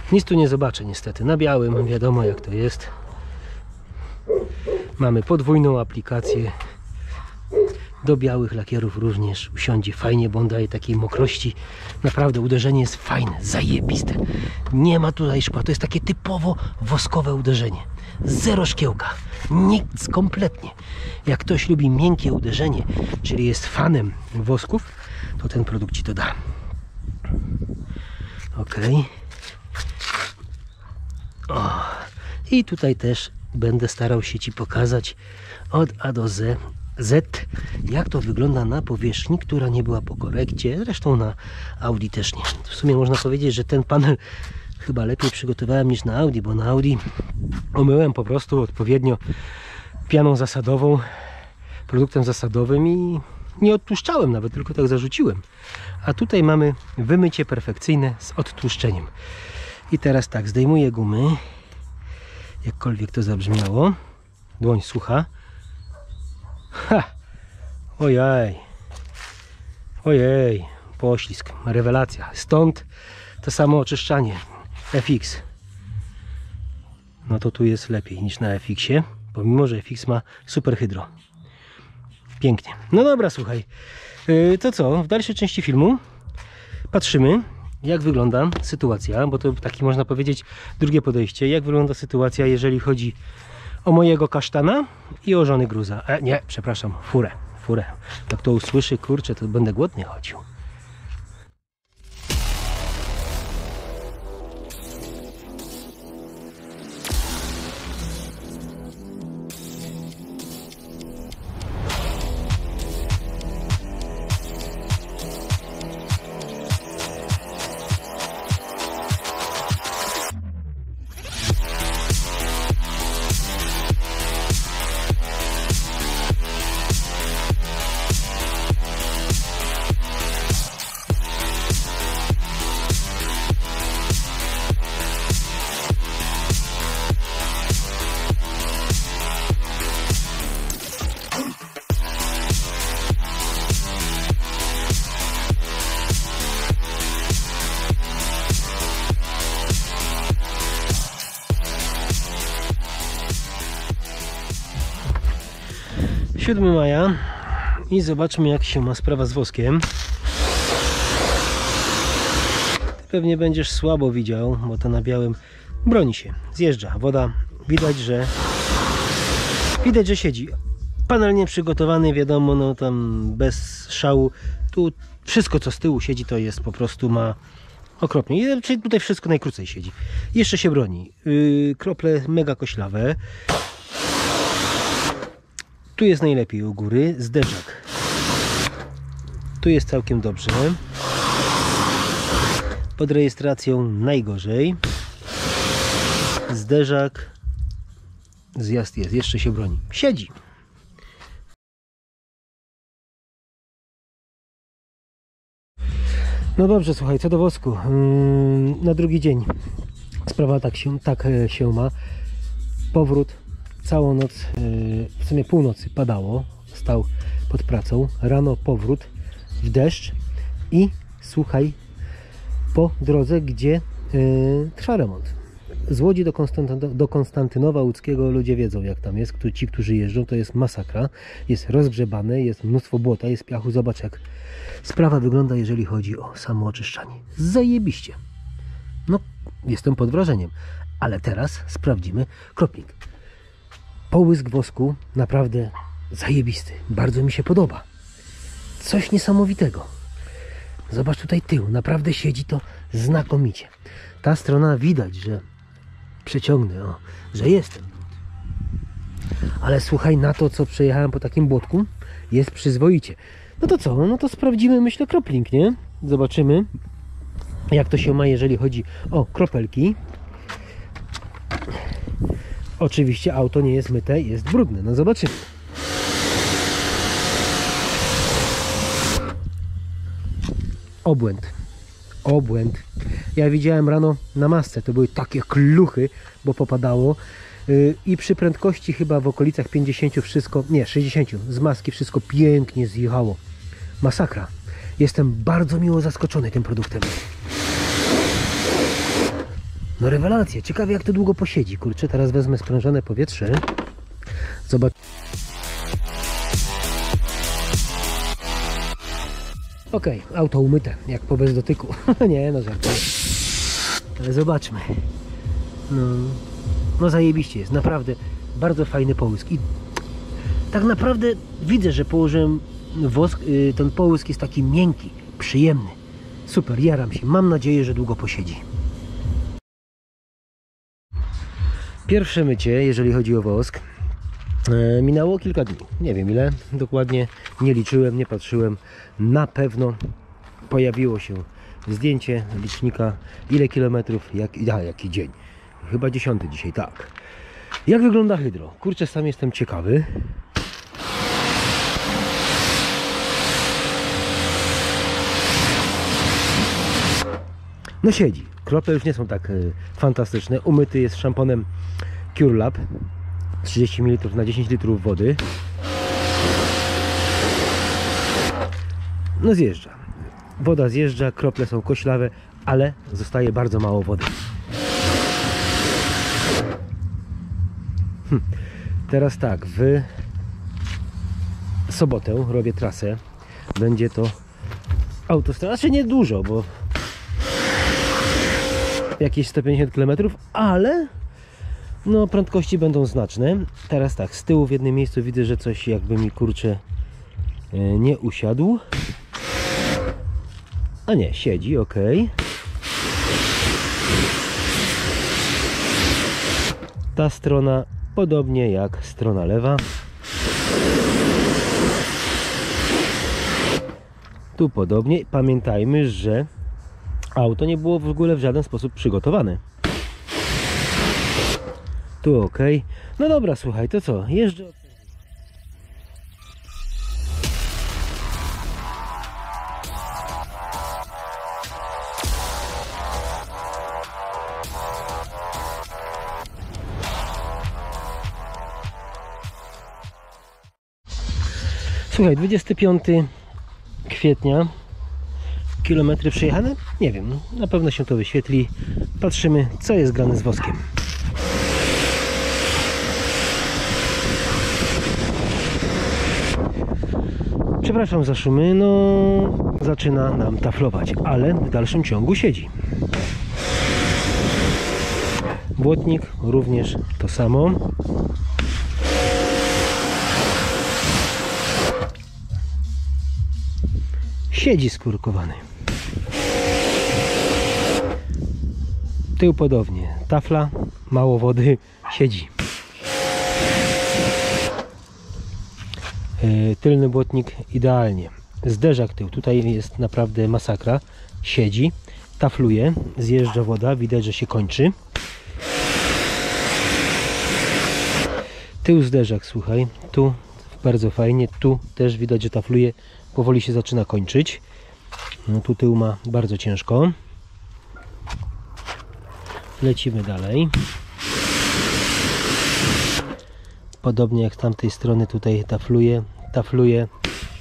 Nic tu nie zobaczę niestety. Na białym wiadomo jak to jest. Mamy podwójną aplikację. Do białych lakierów również usiądzie fajnie, bo on daje takiej mokrości. Naprawdę uderzenie jest fajne, zajebiste. Nie ma tutaj szkła, to jest takie typowo woskowe uderzenie. Zero szkiełka, nic kompletnie. Jak ktoś lubi miękkie uderzenie, czyli jest fanem wosków, to ten produkt ci to da. Ok. O. I tutaj też będę starał się ci pokazać od A do Z, jak to wygląda na powierzchni, która nie była po korekcie. Zresztą na Audi też nie. W sumie można powiedzieć, że ten panel chyba lepiej przygotowałem niż na Audi, bo na Audi omyłem po prostu odpowiednio pianą zasadową, produktem zasadowym i nie odtłuszczałem nawet, tylko tak zarzuciłem. A tutaj mamy wymycie perfekcyjne z odtłuszczeniem. I teraz tak, zdejmuję gumy, jakkolwiek to zabrzmiało. Dłoń sucha. Ha! Ojej, ojej, poślizg, rewelacja. Stąd to samo oczyszczanie FX. No to tu jest lepiej niż na FX-ie, pomimo że FX ma super hydro. Pięknie. No dobra, słuchaj, to co, w dalszej części filmu patrzymy, jak wygląda sytuacja, bo to taki można powiedzieć drugie podejście, jak wygląda sytuacja, jeżeli chodzi o mojego kasztana i o żony gruza. Nie, przepraszam, furę. Jak to usłyszy, kurczę, to będę głodnie chodził. - 7 maja i zobaczmy jak się ma sprawa z woskiem. Ty pewnie będziesz słabo widział, bo to na białym broni się, zjeżdża woda, widać, że siedzi. Panel nieprzygotowany, wiadomo, no tam bez szału. Tu wszystko co z tyłu siedzi to jest po prostu ma okropnie. Czyli tutaj wszystko najkrócej siedzi. Jeszcze się broni. Krople mega koślawe. Tu jest najlepiej u góry, zderzak. Tu jest całkiem dobrze. Pod rejestracją najgorzej. Zderzak. Zjazd jest, jeszcze się broni. Siedzi. No dobrze, słuchaj, co do wosku. Na drugi dzień sprawa tak się ma. Powrót. Całą noc, w sumie północy padało, stał pod pracą, rano powrót w deszcz i słuchaj, po drodze, gdzie trwa remont. Z Łodzi do Konstantynowa Łódzkiego ludzie wiedzą jak tam jest, ci którzy jeżdżą, to jest masakra, jest rozgrzebane, jest mnóstwo błota, jest piachu, zobacz jak sprawa wygląda jeżeli chodzi o samo oczyszczanie. Zajebiście. No, jestem pod wrażeniem, ale teraz sprawdzimy kropnik. Połysk wosku naprawdę zajebisty. Bardzo mi się podoba. Coś niesamowitego. Zobacz tutaj tył. Naprawdę siedzi to znakomicie. Ta strona widać, że przeciągnę, że jest. Ale słuchaj, na to co przejechałem po takim błotku jest przyzwoicie. No to co? No to sprawdzimy, myślę, kropling, nie? Zobaczymy jak to się ma, jeżeli chodzi o kropelki. Oczywiście auto nie jest myte, jest brudne. No zobaczymy. Obłęd. Ja widziałem rano na masce, to były takie kluchy, bo popadało i przy prędkości chyba w okolicach 50 wszystko, nie 60 z maski wszystko pięknie zjechało. Masakra. Jestem bardzo miło zaskoczony tym produktem. No rewelacja, ciekawe jak to długo posiedzi. Kurczę, teraz wezmę sprężone powietrze. Zobacz. Okej, auto umyte, jak po bez dotyku. Nie, no żartuję. Ale zobaczmy. No zajebiście jest, naprawdę bardzo fajny połysk. I tak naprawdę widzę, że położyłem wosk, ten połysk jest taki miękki, przyjemny. Super, jaram się. Mam nadzieję, że długo posiedzi. Pierwsze mycie, jeżeli chodzi o wosk, minęło kilka dni. Nie wiem ile, dokładnie nie liczyłem, nie patrzyłem. Na pewno pojawiło się zdjęcie licznika, ile kilometrów, jaki dzień. Chyba 10 dzisiaj, tak. Jak wygląda hydro? Kurczę, sam jestem ciekawy. No siedzi. Krople już nie są tak fantastyczne. Umyty jest szamponem CureLab. 30 ml na 10 litrów wody. No zjeżdża. Woda zjeżdża, krople są koślawe, ale zostaje bardzo mało wody. Teraz tak, w sobotę robię trasę. Będzie to autostrada, znaczy nie dużo, bo jakieś 150 km, ale no prędkości będą znaczne. Teraz tak, z tyłu w jednym miejscu widzę, że coś jakby mi kurczę nie usiadł. A nie, siedzi, ok. Ta strona podobnie jak strona lewa. Tu podobnie. Pamiętajmy, że auto nie było w ogóle w żaden sposób przygotowane. Tu ok. No dobra, słuchaj, to co? Jeżdżę. Słuchaj, 25 kwietnia, kilometry przejechane? Nie wiem, na pewno się to wyświetli. Patrzymy, co jest grane z woskiem. Przepraszam za szumy, no zaczyna nam taflować, ale w dalszym ciągu siedzi. Błotnik również to samo. Siedzi skurkowany. Tył podobnie. Tafla, mało wody, siedzi. Tylny błotnik idealnie. Zderzak tył. Tutaj jest naprawdę masakra. Siedzi. Tafluje. Zjeżdża woda. Widać, że się kończy. Tył zderzak, słuchaj. Tu bardzo fajnie. Tu też widać, że tafluje. Powoli się zaczyna kończyć. No, tu tył ma bardzo ciężko. Lecimy dalej. Podobnie jak z tamtej strony tutaj tafluje.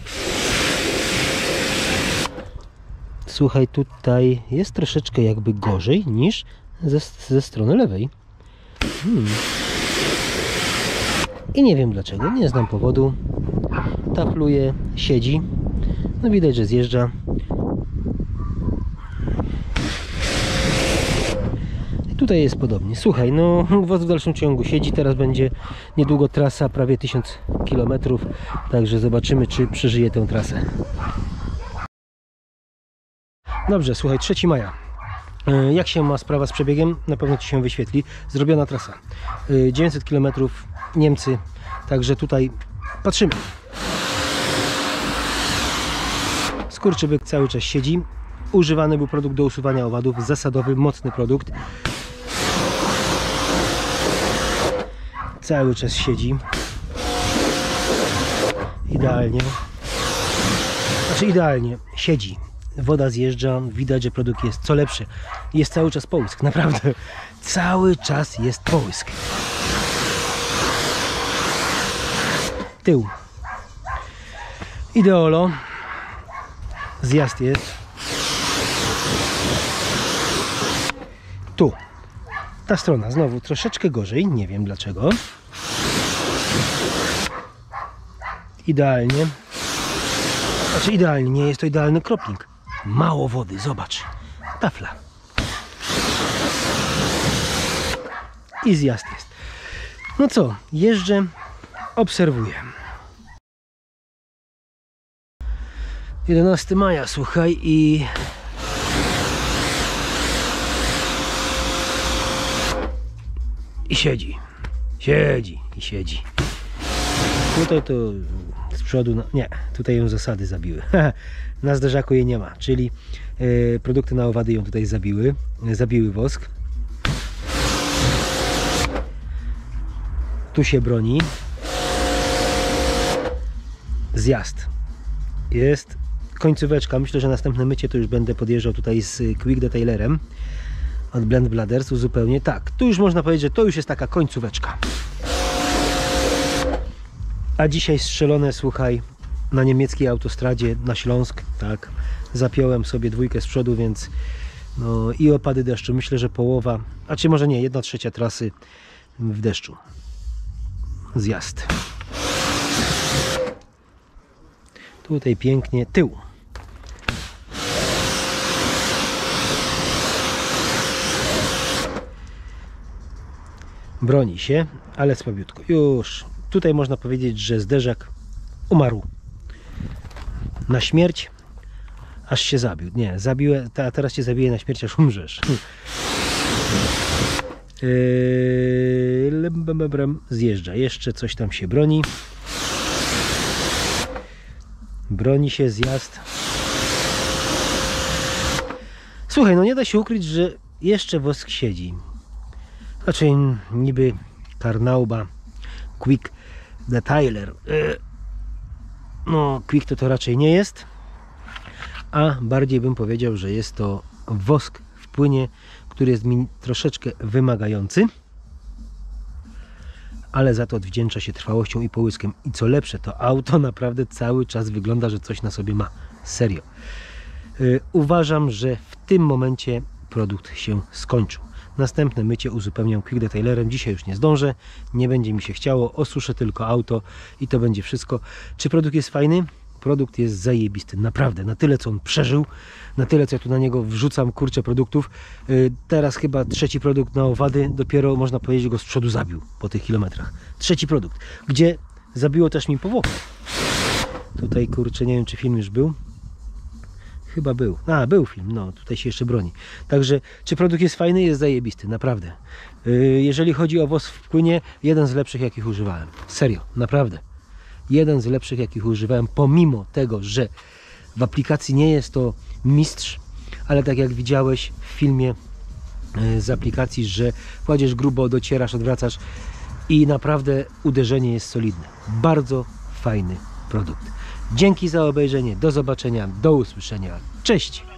Słuchaj, tutaj jest troszeczkę jakby gorzej niż ze strony lewej. I nie wiem dlaczego, nie znam powodu. Tafluje, siedzi. No widać, że zjeżdża. I tutaj jest podobnie. Słuchaj, no woz w dalszym ciągu siedzi. Teraz będzie niedługo trasa, prawie 1000 km. Także zobaczymy, czy przeżyje tę trasę. Dobrze, słuchaj, 3 maja. Jak się ma sprawa z przebiegiem? Na pewno Ci się wyświetli. Zrobiona trasa. 900 km, Niemcy. Także tutaj patrzymy. Skurczybyk cały czas siedzi. Używany był produkt do usuwania owadów. Zasadowy, mocny produkt. Cały czas siedzi. Idealnie. Znaczy idealnie. Siedzi. Woda zjeżdża. Widać, że produkt jest co lepszy. Jest cały czas połysk. Naprawdę. Cały czas jest połysk. Tył. Ideolo. Zjazd jest. Tu. Ta strona znowu troszeczkę gorzej, nie wiem dlaczego. Idealnie. Znaczy idealnie, nie jest to idealny kropnik. Mało wody, zobacz. Tafla. I zjazd jest. No co, jeżdżę, obserwuję. 11 maja, słuchaj, i siedzi. Siedzi i siedzi. Tutaj to z przodu, no, nie, tutaj ją zasady zabiły. Na zderzaku jej nie ma, czyli produkty na owady ją tutaj zabiły wosk. Tu się broni. Zjazd. Jest końcóweczka. Myślę, że następne mycie to już będę podjeżdżał tutaj z Quick Detailerem od Blend Bladders zupełnie. Tak, tu już można powiedzieć, że to już jest taka końcóweczka. A dzisiaj strzelone, słuchaj, na niemieckiej autostradzie na Śląsk, tak, zapiąłem sobie dwójkę z przodu, więc no i opady deszczu, myślę, że połowa, a czy może nie, 1/3 trasy w deszczu. Zjazd. Tutaj pięknie tył. Broni się, ale słabiutko. Już tutaj można powiedzieć, że zderzak umarł na śmierć, aż się zabił. Nie, zabiłem, a teraz cię zabiję na śmierć, aż umrzesz. Zjeżdża. Jeszcze coś tam się broni. Broni się, zjazd. Słuchaj, no nie da się ukryć, że jeszcze wosk siedzi. Znaczy niby Karnauba Quick Detailer. No Quick to raczej nie jest, a bardziej bym powiedział, że jest to wosk w płynie, który jest mi troszeczkę wymagający, ale za to odwdzięcza się trwałością i połyskiem. I co lepsze, to auto naprawdę cały czas wygląda, że coś na sobie ma. Serio. Uważam, że w tym momencie produkt się skończył. Następne mycie uzupełniam Quick Detailerem. Dzisiaj już nie zdążę, nie będzie mi się chciało, osuszę tylko auto i to będzie wszystko. Czy produkt jest fajny? Produkt jest zajebisty, naprawdę, na tyle co on przeżył, na tyle co ja tu na niego wrzucam, kurczę, produktów. Teraz chyba trzeci produkt na owady, dopiero można powiedzieć, go z przodu zabił po tych kilometrach. Trzeci produkt, gdzie zabiło też mi powłokę. Tutaj, kurczę, nie wiem, czy film już był. Chyba był. A, był film, no tutaj się jeszcze broni. Także, czy produkt jest fajny? Jest zajebisty, naprawdę. Jeżeli chodzi o wosk w płynie, jeden z lepszych, jakich używałem. Serio, naprawdę. Jeden z lepszych, jakich używałem, pomimo tego, że w aplikacji nie jest to mistrz, ale tak jak widziałeś w filmie z aplikacji, że kładziesz grubo, docierasz, odwracasz i naprawdę uderzenie jest solidne. Bardzo fajny produkt. Dzięki za obejrzenie, do zobaczenia, do usłyszenia. Cześć!